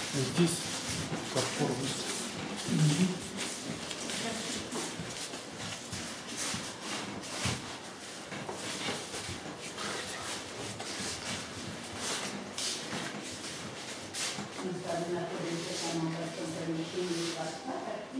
Здесь подформа. Non sta nella corrente con un permesso di